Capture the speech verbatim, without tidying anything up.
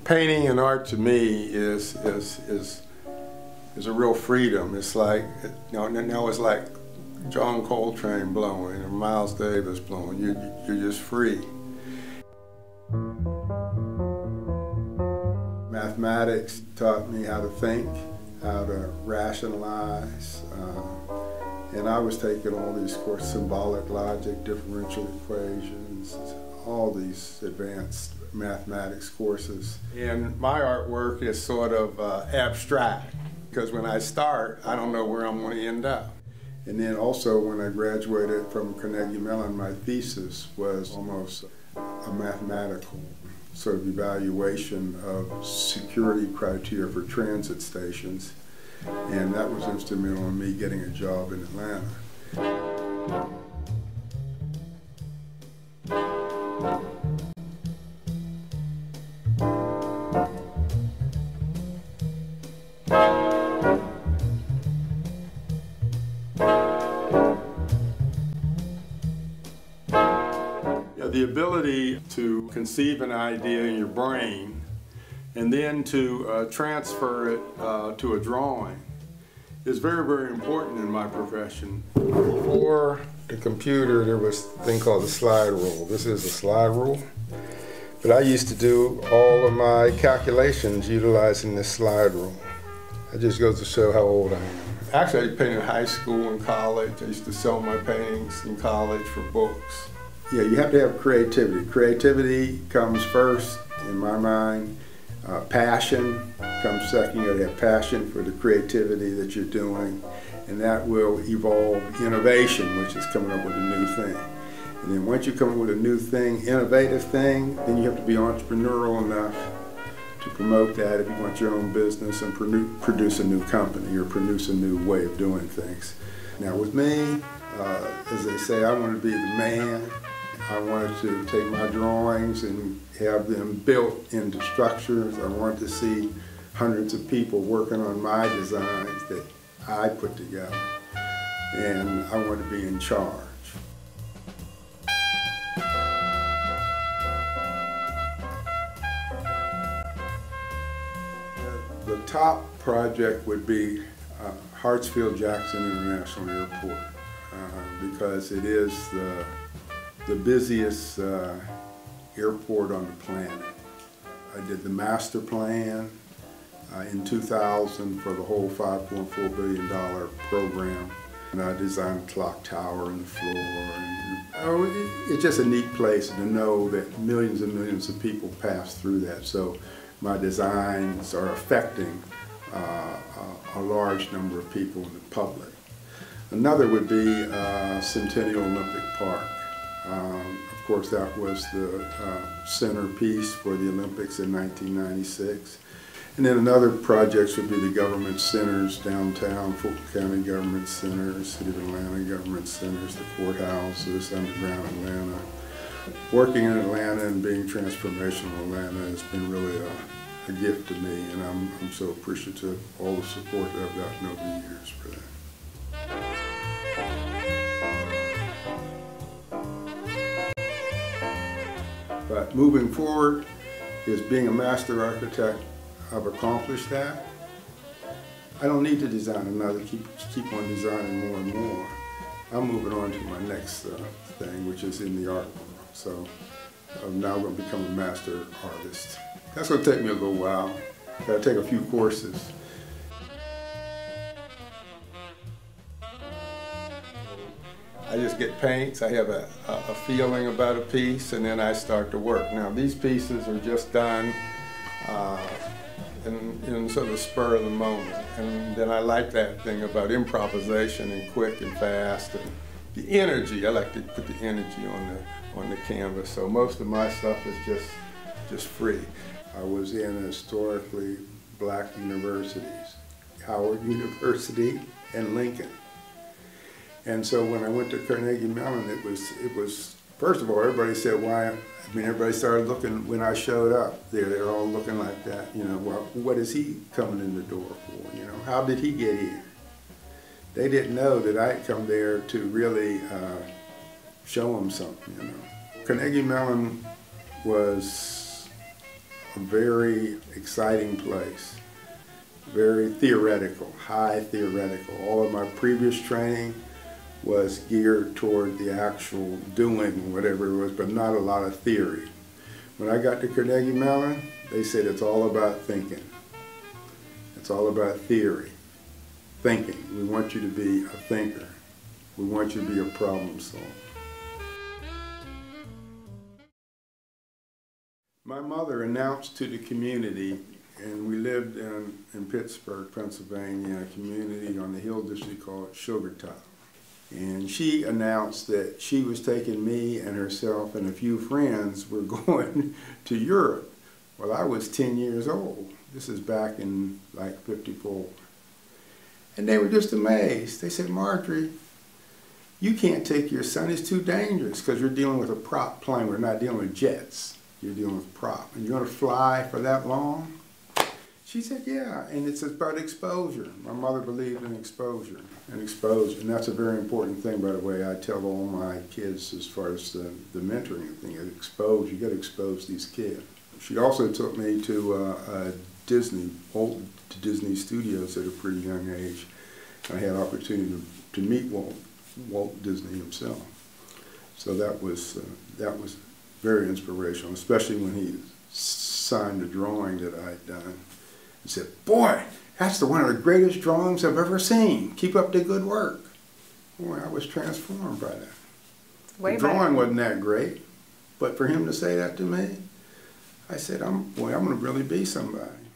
Painting and art to me is is is is a real freedom. It's like, you know, now it's like John Coltrane blowing or Miles Davis blowing. You you're just free. Mathematics taught me how to think, how to rationalize, uh, and I was taking all these courses, symbolic logic, differential equations, all these advanced mathematics courses. And my artwork is sort of uh, abstract, because when I start, I don't know where I'm going to end up. And then also when I graduated from Carnegie Mellon, my thesis was almost a mathematical sort of evaluation of security criteria for transit stations. And that was instrumental in me getting a job in Atlanta. The ability to conceive an idea in your brain and then to uh, transfer it uh, to a drawing is very, very important in my profession. Before the computer, there was a thing called the slide rule. This is a slide rule. But I used to do all of my calculations utilizing this slide rule. That just goes to show how old I am. Actually, I painted in high school and college. I used to sell my paintings in college for books. Yeah, you have to have creativity. Creativity comes first, in my mind. Uh, passion comes second. You got to have passion for the creativity that you're doing, and that will evolve innovation, which is coming up with a new thing. And then once you come up with a new thing, innovative thing, then you have to be entrepreneurial enough to promote that if you want your own business and produce a new company or produce a new way of doing things. Now with me, uh, as they say, I want to be the man. I wanted to take my drawings and have them built into structures. I wanted to see hundreds of people working on my designs that I put together. And I want to be in charge. The top project would be uh, Hartsfield-Jackson International Airport uh, because it is the the busiest uh, airport on the planet. I did the master plan uh, in two thousand for the whole five point four billion dollar program. And I designed the clock tower and the floor. And, oh, it, it's just a neat place to know that millions and millions of people pass through that. So my designs are affecting uh, a, a large number of people in the public. Another would be uh, Centennial Olympic Park. Um, of course, that was the uh, centerpiece for the Olympics in nineteen ninety-six. And then another projects would be the government centers downtown, Fulton County Government Centers, City of Atlanta Government Centers, the courthouses, underground Atlanta. Working in Atlanta and being transformational in Atlanta has been really a, a gift to me, and I'm, I'm so appreciative of all the support that I've gotten over the years for that. But moving forward is being a master architect. I've accomplished that. I don't need to design another, keep, keep on designing more and more. I'm moving on to my next uh, thing, which is in the art world. So I'm now going to become a master artist. That's going to take me a little while. Got to take a few courses. I just get paints, I have a, a feeling about a piece, and then I start to work. Now these pieces are just done uh, in, in sort of spur of the moment. And then I like that thing about improvisation and quick and fast. And the energy, I like to put the energy on the, on the canvas. So most of my stuff is just, just free. I was in historically black universities, Howard University and Lincoln. And so when I went to Carnegie Mellon, it was, it was, first of all, everybody said, why, I mean, everybody started looking, when I showed up there, they were all looking like that, you know, well, what is he coming in the door for, you know, how did he get here? They didn't know that I had come there to really uh, show them something, you know. Carnegie Mellon was a very exciting place, very theoretical, high theoretical. All of my previous training was geared toward the actual doing, whatever it was, but not a lot of theory. When I got to Carnegie Mellon, they said it's all about thinking. It's all about theory, thinking. We want you to be a thinker. We want you to be a problem solver. My mother announced to the community, and we lived in, in Pittsburgh, Pennsylvania, a community on the Hill District called Sugartop. And she announced that she was taking me and herself and a few friends were going to Europe. Well, I was ten years old. This is back in like fifty-four. And they were just amazed. They said, Marjorie, you can't take your son, it's too dangerous because you're dealing with a prop plane. We're not dealing with jets. You're dealing with prop. And you're going to fly for that long? She said, yeah, and it's about exposure. My mother believed in exposure and exposure, and that's a very important thing, by the way. I tell all my kids as far as the, the mentoring thing, expose, you got to expose these kids. She also took me to uh, uh, Disney, Walt to Disney Studios at a pretty young age. I had opportunity to, to meet Walt, Walt Disney himself. So that was, uh, that was very inspirational, especially when he signed the drawing that I had done. He said, boy, that's the one of the greatest drawings I've ever seen. Keep up the good work. Boy, I was transformed by that. Way the drawing wasn't that great, but for him to say that to me, I said, I'm, boy, I'm going to really be somebody.